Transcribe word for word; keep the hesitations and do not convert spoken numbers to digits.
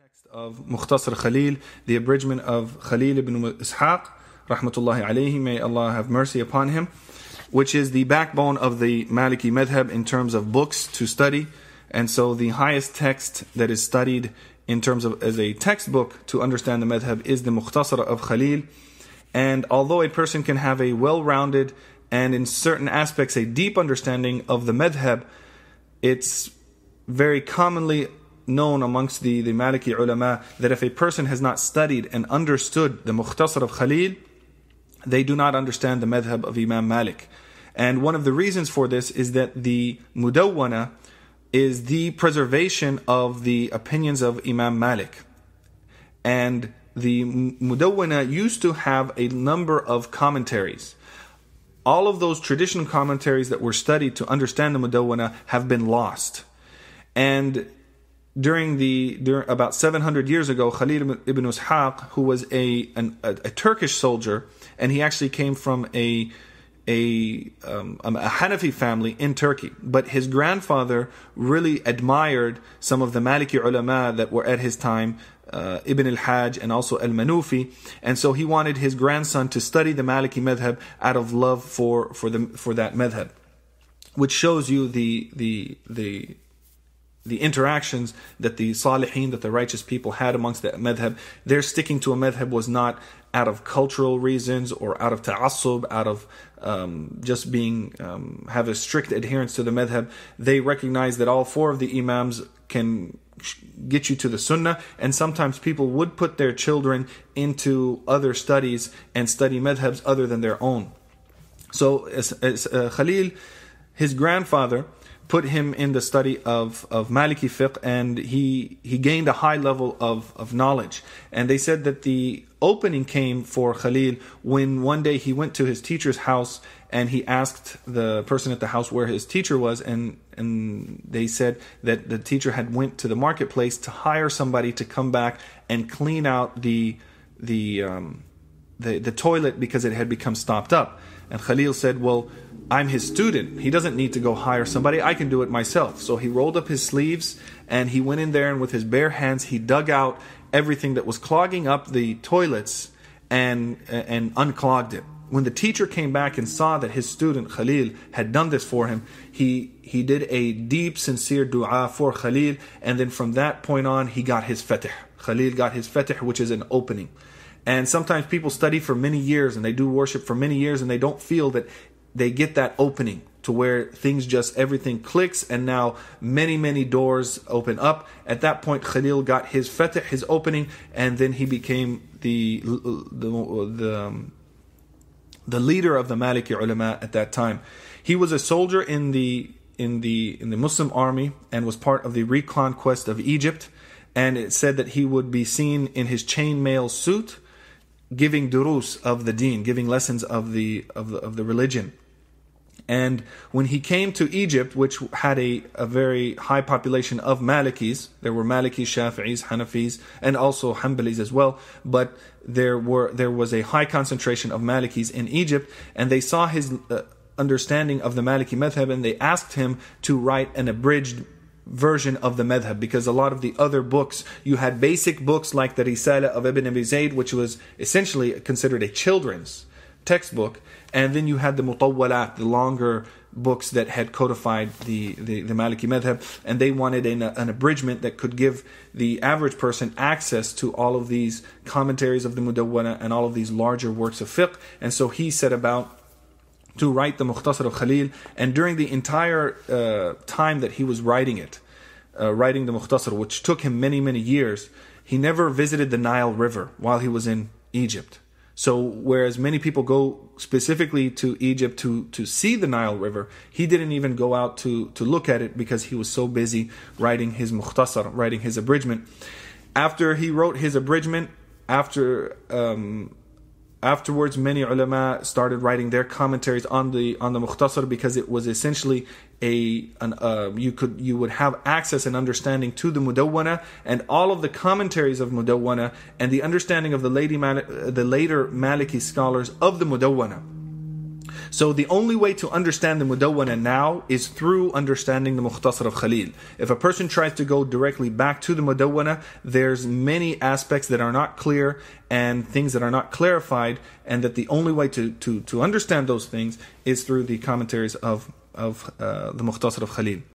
text of Mukhtasar Khalil, the abridgment of Khalil ibn Ishaq, rahmatullahi alayhi, may Allah have mercy upon him, which is the backbone of the Maliki madhab in terms of books to study. And so the highest text that is studied in terms of as a textbook to understand the madhab is the Mukhtasar of Khalil. And although a person can have a well-rounded and in certain aspects a deep understanding of the madhab, it's very commonly known amongst the, the Maliki ulama that if a person has not studied and understood the Mukhtasar of Khalil, they do not understand the madhab of Imam Malik. And one of the reasons for this is that the Mudawwana is the preservation of the opinions of Imam Malik. And the Mudawwana used to have a number of commentaries. All of those traditional commentaries that were studied to understand the Mudawwana have been lost. And during the during, about seven hundred years ago, Khalil ibn Ishaq, who was a, an, a a Turkish soldier, and he actually came from a a, um, a Hanafi family in Turkey, but his grandfather really admired some of the Maliki ulama that were at his time, uh, Ibn al-Hajj and also al-Manufi, and so he wanted his grandson to study the Maliki madhab out of love for for the for that madhab, which shows you the the the the interactions that the salihin, that the righteous people had amongst the madhab. Their sticking to a madhab was not out of cultural reasons or out of ta'assub, out of um, just being um, have a strict adherence to the madhab. They recognize that all four of the imams can get you to the sunnah, and sometimes people would put their children into other studies and study madhabs other than their own. So as, as uh, Khalil, his grandfather, put him in the study of, of Maliki fiqh, and he he gained a high level of, of knowledge. And they said that the opening came for Khalil when one day he went to his teacher's house and he asked the person at the house where his teacher was, and and they said that the teacher had went to the marketplace to hire somebody to come back and clean out the the um, the, the toilet because it had become stopped up. And Khalil said, well, I'm his student. He doesn't need to go hire somebody. I can do it myself. So he rolled up his sleeves and he went in there, and with his bare hands he dug out everything that was clogging up the toilets and and unclogged it. When the teacher came back and saw that his student Khalil had done this for him, he he did a deep, sincere dua for Khalil, and then from that point on he got his fatih. Khalil got his fatih, which is an opening. And sometimes people study for many years and they do worship for many years and they don't feel that they get that opening to where things just, everything clicks, and now many, many doors open up. At that point, Khalil got his fatih, his opening, and then he became the the the, um, the leader of the Maliki ulama at that time. He was a soldier in the in the in the Muslim army and was part of the reconquest of Egypt. And it said that he would be seen in his chainmail suit, giving durus of the deen, giving lessons of the of the, of the religion. And when he came to Egypt, which had a, a very high population of Malikis, there were Malikis, Shafi'is, Hanafis, and also Hanbalis as well, but there were there was a high concentration of Malikis in Egypt, and they saw his uh, understanding of the Maliki madhab, and they asked him to write an abridged version of the madhab, because a lot of the other books, you had basic books like the Risala of Ibn Abi Zayd, which was essentially considered a children's textbook, and then you had the Mutawwalat, the longer books that had codified the, the, the Maliki madhab, and they wanted an, an abridgment that could give the average person access to all of these commentaries of the Mudawwana and all of these larger works of fiqh. And so he set about to write the Mukhtasar of Khalil, and during the entire uh, time that he was writing it, uh, writing the Mukhtasar, which took him many, many years, he never visited the Nile River while he was in Egypt. So whereas many people go specifically to Egypt to, to see the Nile River, he didn't even go out to, to look at it because he was so busy writing his Mukhtasar, writing his abridgment. After he wrote his abridgment, after... Um, Afterwards, many ulama started writing their commentaries on the on the Mukhtasar, because it was essentially a an, uh, you could you would have access and understanding to the Mudawwana and all of the commentaries of Mudawwana and the understanding of the lady the later Maliki scholars of the Mudawwana. So the only way to understand the Mudawwana now is through understanding the Mukhtasar of Khalil. If a person tries to go directly back to the Mudawwana, there's many aspects that are not clear and things that are not clarified, and that the only way to, to, to understand those things is through the commentaries of, of uh, the Mukhtasar of Khalil.